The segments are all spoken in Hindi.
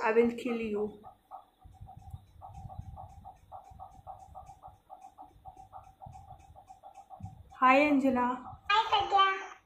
I will kill you. Hi Angela. Hi Pragya.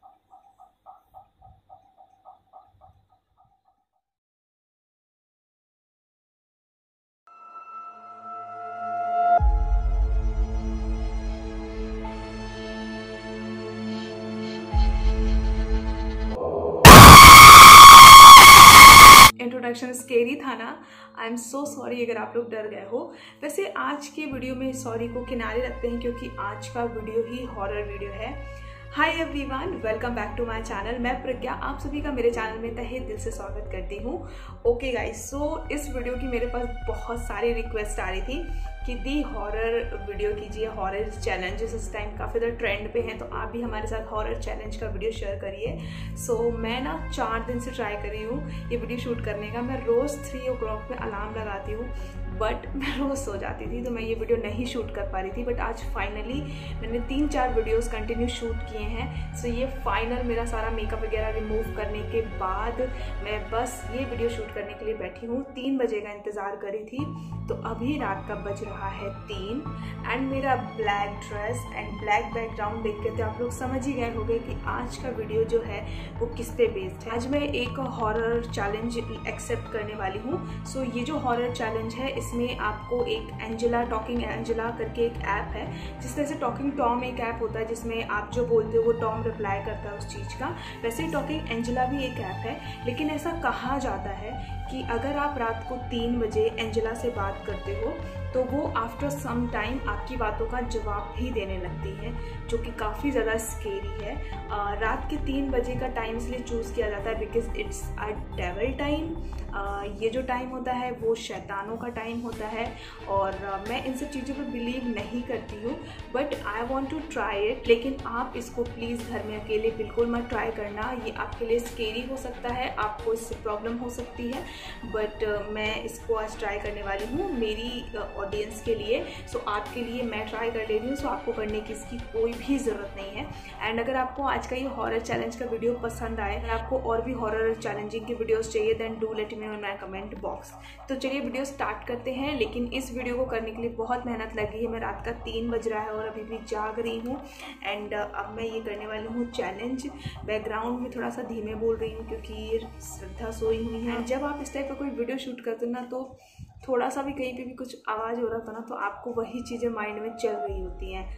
Introduction scary था ना। आई एम सो सॉरी अगर आप लोग डर गए हो। वैसे आज के वीडियो में सॉरी को किनारे रखते हैं क्योंकि आज का वीडियो ही हॉरर वीडियो है। Hi everyone, welcome back to my channel. मैं प्रज्ञा आप सभी का मेरे चैनल में तहे दिल से स्वागत करती हूँ। ओके गाइस, सो इस वीडियो की मेरे पास बहुत सारी रिक्वेस्ट आ रही थी कि दी हॉरर वीडियो कीजिए, हॉरर चैलेंजेस इस टाइम काफ़ी ज़्यादा ट्रेंड पे हैं, तो आप भी हमारे साथ हॉरर चैलेंज का वीडियो शेयर करिए। सो मैं ना 4 दिन से ट्राई कर रही हूँ ये वीडियो शूट करने का। मैं रोज़ 3 o'clock पे अलार्म लगाती हूँ, बट मैं रोज़ सो जाती थी, तो मैं ये वीडियो नहीं शूट कर पा रही थी। बट आज फाइनली मैंने 3-4 वीडियोस कंटिन्यू शूट किए हैं। सो ये फाइनल मेरा सारा मेकअप वगैरह रिमूव करने के बाद मैं बस ये वीडियो शूट करने के लिए बैठी हूँ। 3 बजे का इंतज़ार करी थी, तो अभी रात का बज रहा है 3 एंड मेरा black dress and black background देख के तो आप लोग समझ ही गए होंगे कि आज का वीडियो जो है वो किस पे बेस्ड है। आज मैं एक हॉरर चैलेंज एक्सेप्ट करने वाली हूँ। सो ये जो हॉरर चैलेंज है इसमें आपको एक एंजेला, टॉकिंग एंजेला करके एक ऐप है, जिस तरह से टॉकिंग टॉम एक ऐप होता है जिसमें आप जो बोलते हो वो टॉम रिप्लाई करता है उस चीज़ का, वैसे ही टॉकिंग एंजेला भी एक ऐप है। लेकिन ऐसा कहा जाता है कि अगर आप रात को 3 बजे एंजेला से बात करते हो तो वो आफ्टर सम टाइम आपकी बातों का जवाब भी देने लगती है, जो कि काफ़ी ज़्यादा स्केरी है। रात के 3 बजे का टाइम इसलिए चूज़ किया जाता है because it's a devil time. ये जो टाइम होता है वो शैतानों का टाइम होता है, और मैं इन सब चीज़ों पर बिलीव नहीं करती हूँ, but I want to try it. लेकिन आप इसको प्लीज़ घर में अकेले बिल्कुल मत ट्राई करना, ये आपके लिए स्केरी हो सकता है, आपको इससे प्रॉब्लम हो सकती है। बट मैं इसको आज ट्राई करने वाली हूँ मेरी ऑडियंस के लिए। सो आपके लिए मैं ट्राई कर ले रही हूँ, सो आपको करने की इसकी कोई भी ज़रूरत नहीं है। एंड अगर आपको आज का ये हॉरर चैलेंज का वीडियो पसंद आए, अगर आपको और भी हॉरर चैलेंजिंग के वीडियोस चाहिए, then do let me know in my comment box. तो चलिए वीडियो स्टार्ट करते हैं। लेकिन इस वीडियो को करने के लिए बहुत मेहनत लगी है। मैं रात का 3 बज रहा है और अभी भी जाग रही हूँ। एंड अब मैं ये करने वाली हूँ चैलेंज। बैकग्राउंड में थोड़ा सा धीमे बोल रही हूँ क्योंकि श्रद्धा सोई हुई है। जब आप इस टाइप का कोई वीडियो शूट करते हो ना, तो थोड़ा सा भी कहीं पे भी कुछ आवाज़ हो रहा था ना, तो आपको वही चीज़ें माइंड में चल रही होती हैं।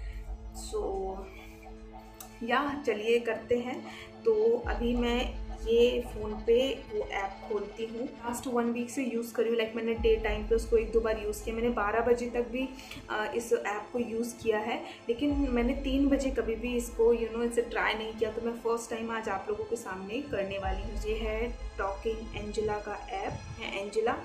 सो या चलिए करते हैं। तो अभी मैं ये फ़ोन पे वो ऐप खोलती हूँ। लास्ट 1 वीक से यूज़ करी हूँ। लाइक मैंने डे टाइम पे उसको 1-2 बार यूज़ किया। मैंने 12 बजे तक भी इस ऐप को यूज़ किया है, लेकिन मैंने 3 बजे कभी भी इसको इसे ट्राई नहीं किया। तो मैं फ़र्स्ट टाइम आज आप लोगों के सामने करने वाली हूँ। ये है टॉकिंग एंजेला का ऐप है, एंजेला।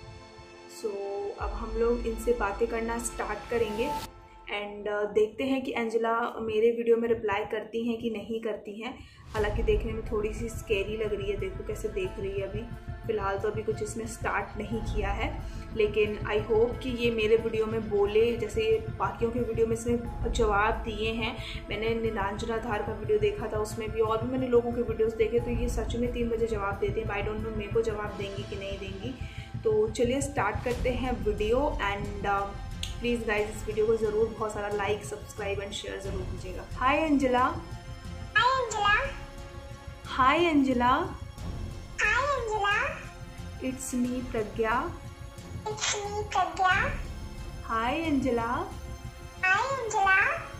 सो अब हम लोग इनसे बातें करना स्टार्ट करेंगे एंड देखते हैं कि एंजेला मेरे वीडियो में रिप्लाई करती हैं कि नहीं करती हैं। हालांकि देखने में थोड़ी सी स्केरी लग रही है, देखो कैसे देख रही है। अभी फ़िलहाल तो अभी कुछ इसने स्टार्ट नहीं किया है, लेकिन आई होप कि ये मेरे वीडियो में बोले जैसे बाकियों के वीडियो में इसने जवाब दिए हैं। मैंने नीलांजना धार का वीडियो देखा था, उसमें भी, और भी मैंने लोगों के वीडियोस देखे, तो ये सच में 3 बजे जवाब देते हैं। आई डोंट नो मेरे को जवाब देंगी कि नहीं देंगी। तो चलिए स्टार्ट करते हैं वीडियो। एंड प्लीज़ गाइज इस वीडियो को ज़रूर बहुत सारा लाइक, सब्सक्राइब एंड शेयर ज़रूर कीजिएगा। Hi Angela. Hi Angela. Hi Angela. Hi Angela. It's me Pragya. It's me Pragya. Hi Angela. Hi Angela.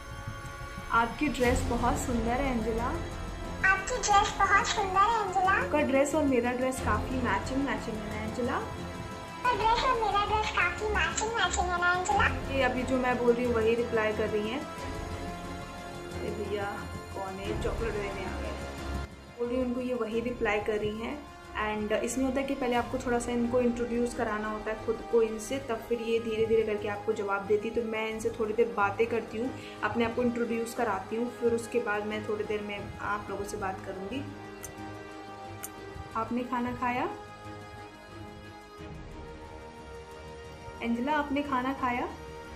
आपकी ड्रेस बहुत सुंदर है अंजिला। आपकी ड्रेस बहुत सुंदर है अंजिला। आपका ड्रेस और मेरा ड्रेस काफ़ी मैचिंग है ना अंजिला। आपका ड्रेस और मेरा ड्रेस काफी मैचिंग है ना अंजिला। ये अभी जो मैं बोल रही हूँ वही रिप्लाई कर रही हैं। अरे भैया कौन है, चॉकलेट देने आ गए। बोल रही हूँ उनको, ये वही रिप्लाई कर रही हैं। एंड इसमें होता है कि पहले आपको थोड़ा सा इनको इंट्रोड्यूस कराना होता है खुद को इनसे, तब फिर ये धीरे धीरे करके आपको जवाब देती। तो मैं इनसे थोड़ी देर बातें करती हूँ, अपने आप को इंट्रोड्यूस कराती हूँ, फिर उसके बाद मैं थोड़ी देर में आप लोगों से बात करूँगी। आपने खाना खाया? एंजेला आपने खाना खाया?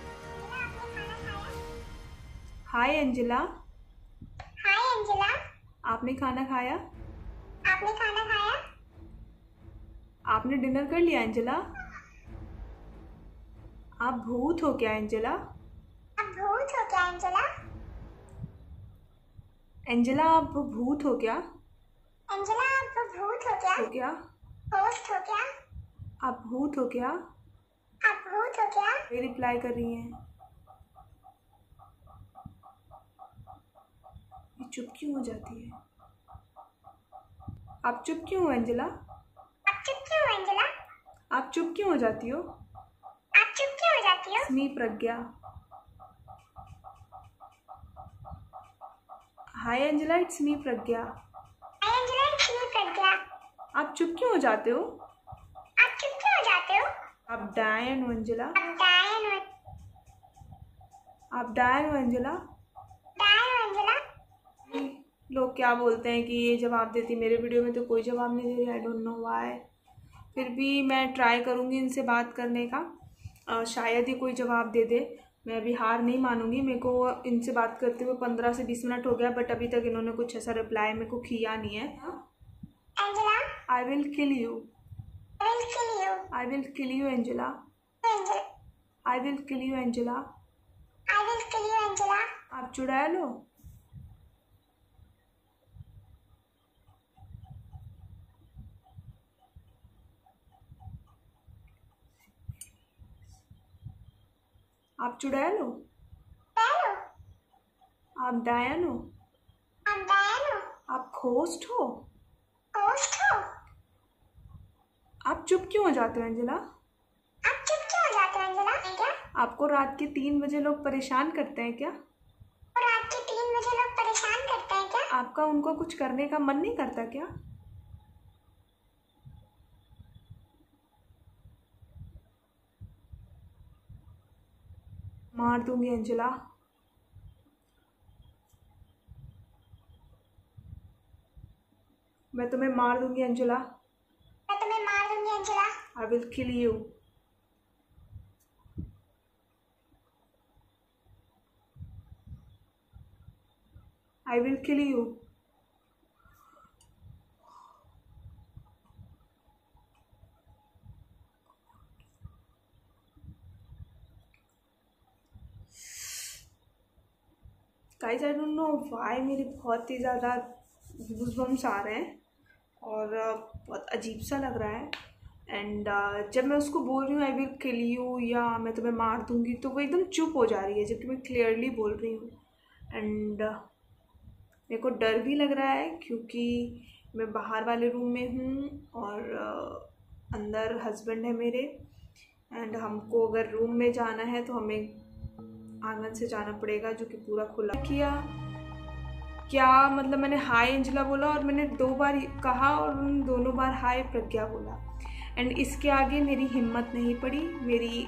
Hi Angela. Hi Angela. आपने खाना खाया? आपने खाना खाया? आपने डिनर कर लिया एंजेला? आप भूत हो क्या एंजेला? आप भूत हो क्या एंजेला? एंजेला आप भूत हो क्या? एंजेला आप भूत हो क्या? हो क्या? होस्ट हो क्या? आप भूत हो क्या? आप भूत हो क्या? ये रिप्लाई कर रही हैं। ये चुप क्यों हो जाती है? आप चुप क्यों हो एंजेला? आप चुप क्यों हो एंजेला? आप चुप क्यों हो जाती हो? आप चुप क्यों हो जाती हो? It's me Pragya. Hi Angela, it's me Pragya. Hi Angela, it's me Pragya. आप चुप क्यों हो जाते हो? आप चुप क्यों हो जाते हो? आप डायन हो एंजेला। आप डायन हो। आप डायन हो एंजेला। डायन हो एंजेला। लोग क्या बोलते हैं कि ये जवाब देती, मेरे वीडियो में तो कोई जवाब नहीं दे रही। I don't know why. फिर भी मैं ट्राई करूँगी इनसे बात करने का, शायद ही कोई जवाब दे दे। मैं अभी हार नहीं मानूंगी। मेरे को इनसे बात करते हुए 15 से 20 मिनट हो गया, बट अभी तक इन्होंने कुछ ऐसा रिप्लाई मेरे को किया नहीं है। Angela, I will kill you. I will kill you. I will kill you Angela. Angela, I will kill you Angela. I will kill you Angela. आप चुड़ैल हो? आप चुड़ैल हो? डायन हो। आप डायन हो? आप डायन हो। आप खोस्ट हो? होस्ट हो। आप चुप क्यों हो जाते हो एंजेला? आप चुप क्यों हो जाते हो एंजेला? क्या? आपको रात के 3 बजे लोग परेशान करते हैं क्या? और रात के 3 बजे लोग परेशान करते हैं क्या? आपका उनको कुछ करने का मन नहीं करता क्या? मार दूंगी एंजेला। मैं तुम्हें मार दूंगी एंजेला। मैं तुम्हें मार दूंगी Angela. I will kill you. I will kill you. Guys I don't know why मेरे बहुत ही ज़्यादा गूज़बम्स आ रहे हैं और बहुत अजीब सा लग रहा है। एंड जब मैं उसको बोल रही हूँ आई विल किल यू या मैं तुम्हें मार दूंगी, तो वो एकदम चुप हो जा रही है, जबकि मैं क्लियरली बोल रही हूँ। एंड मेरे को डर भी लग रहा है क्योंकि मैं बाहर वाले रूम में हूँ और अंदर हस्बैंड है मेरे। एंड हमको अगर रूम में जाना है तो हमें आंगन से जाना पड़ेगा, जो कि पूरा खुला किया। क्या मतलब, मैंने हाय एंजेला बोला और मैंने 2 बार कहा और उन दोनों बार हाय प्रज्ञा बोला। एंड इसके आगे मेरी हिम्मत नहीं पड़ी, मेरी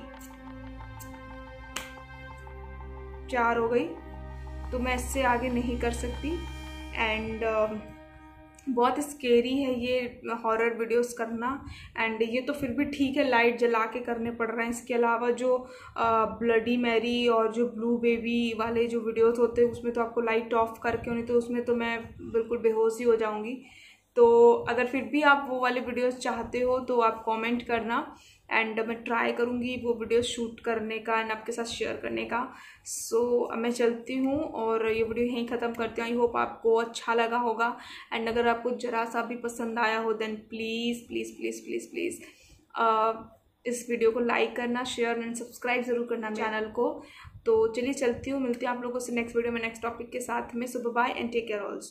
4 हो गई, तो मैं इससे आगे नहीं कर सकती। एंड बहुत स्केरी है ये हॉरर वीडियोस करना। एंड ये तो फिर भी ठीक है, लाइट जला के करने पड़ रहे हैं। इसके अलावा जो ब्लडी मैरी और जो ब्लू बेबी वाले जो वीडियोस होते हैं उसमें तो आपको लाइट ऑफ करके होनी, तो उसमें तो मैं बिल्कुल बेहोश ही हो जाऊंगी। तो अगर फिर भी आप वो वाले वीडियोस चाहते हो तो आप कमेंट करना, एंड मैं ट्राई करूँगी वो वीडियोस शूट करने का एंड आपके साथ शेयर करने का। सो अब मैं चलती हूँ और ये वीडियो यहीं ख़त्म करती हूँ। आई होप आपको अच्छा लगा होगा। एंड अगर आपको ज़रा सा भी पसंद आया हो then please please please please please इस वीडियो को लाइक करना, शेयर एंड सब्सक्राइब ज़रूर करना चैनल को। तो चलिए चलती हूँ, मिलती हूँ आप लोगों से नेक्स्ट वीडियो में नेक्स्ट टॉपिक के साथ में। So bye and take care also.